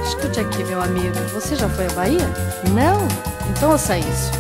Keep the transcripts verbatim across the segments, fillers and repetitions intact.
Escute aqui, meu amigo, você já foi à Bahia? Não? Então ouça isso.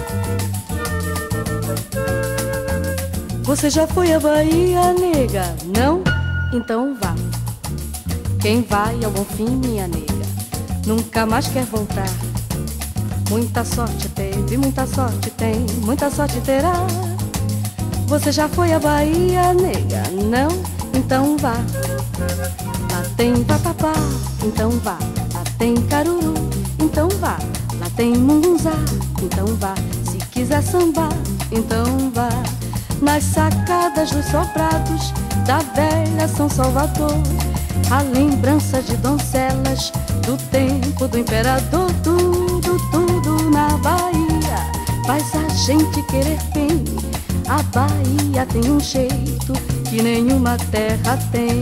Você já foi à Bahia, nega? Não? Então vá. Quem vai ao Bonfim, minha nega, nunca mais quer voltar. Muita sorte teve, muita sorte tem, muita sorte terá. Você já foi à Bahia, nega? Não? Então vá. Lá tem vatapá, então vá. Lá tem caruru, então vá. Lá tem mungunzá, então vá. Se quiser sambar, então vá. Nas sacadas dos sobrados da velha São Salvador, a lembrança de doncelas do tempo do imperador. Tudo, tudo na Bahia faz a gente querer bem. A Bahia tem um jeito que nenhuma terra tem.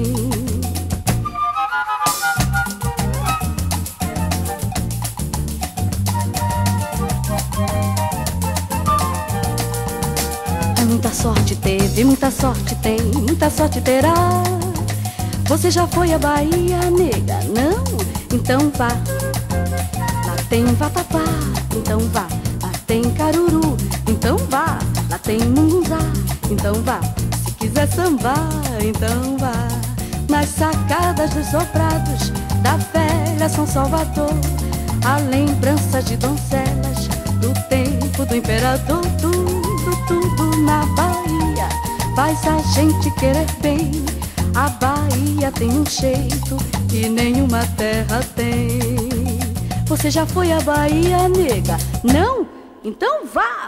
Muita sorte teve, muita sorte tem, muita sorte terá. Você já foi à Bahia, nega? Não? Então vá. Lá tem vatapá, então vá. Lá tem caruru, então vá. Lá tem mungunzá, então vá. Se quiser sambar, então vá. Nas sacadas dos sobrados da velha São Salvador, a lembrança de doncelas do tempo do imperador. Tudo, tudo na Bahia faz a gente querer bem. A Bahia tem um jeito que nenhuma terra tem. Você já foi à Bahia, nega? Não? Então vá!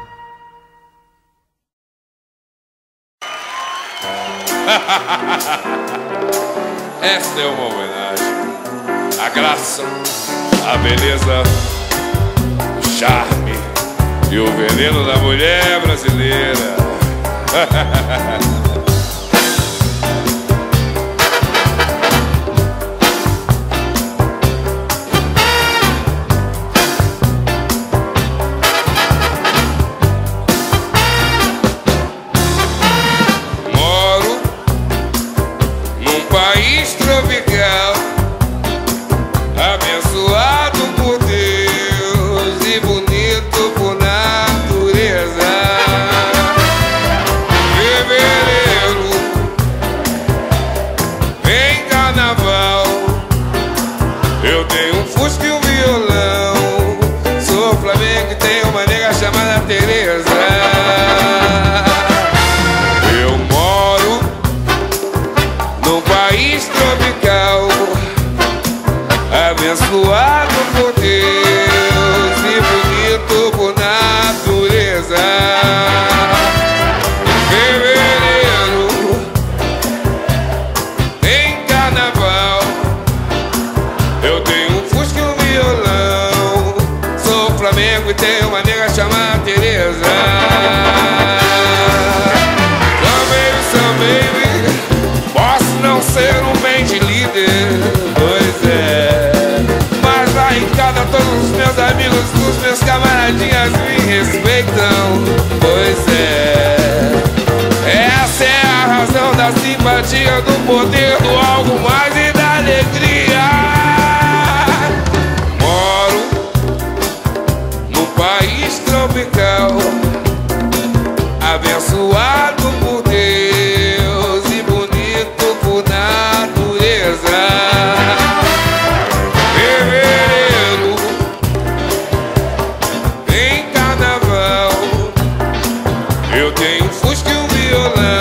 Esta é uma homenagem à graça, à beleza, o charme e o veneno da mulher brasileira. Moro num país tropical, abençoado por Deus e bonito por natureza. Fevereiro vem carnaval, eu tenho um fusca e um violão. Sou flamengo e tenho uma nega chamada Tereza. Eu moro num país tropical, abençoado por Deus e bonito por natureza. Fevereiro tem carnaval, eu tenho um fusca e um violão. Sou Flamengo e tenho uma nega chamada Tereza. Some baby, posso não ser um band líder, pois é, mas lá em casa todos os meus amigos, os meus camaradinhas me respeitam, pois é. Essa é a razão da simpatia, do poder, do algo mais e da alegria. Moro num país tropical, abençoado por Deus e bonito por natureza. Fevereiro tem carnaval, eu tenho um fusca e um violão.